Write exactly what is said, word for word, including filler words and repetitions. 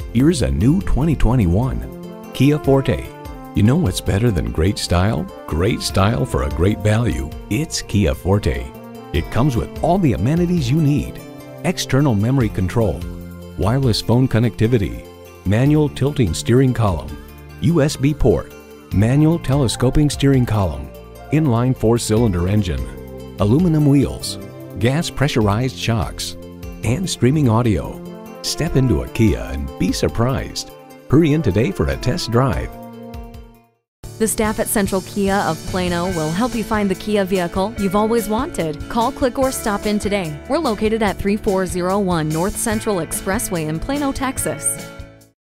Here's a new twenty twenty-one Kia Forte. You know what's better than great style? Great style for a great value. It's Kia Forte. It comes with all the amenities you need. External memory control, wireless phone connectivity, manual tilting steering column, U S B port, manual telescoping steering column, inline four-cylinder engine, aluminum wheels, gas pressurized shocks, and streaming audio. Step into a Kia and be surprised. Hurry in today for a test drive. The staff at Central Kia of Plano will help you find the Kia vehicle you've always wanted. Call, click, or stop in today. We're located at three four zero one North Central Expressway in Plano, Texas.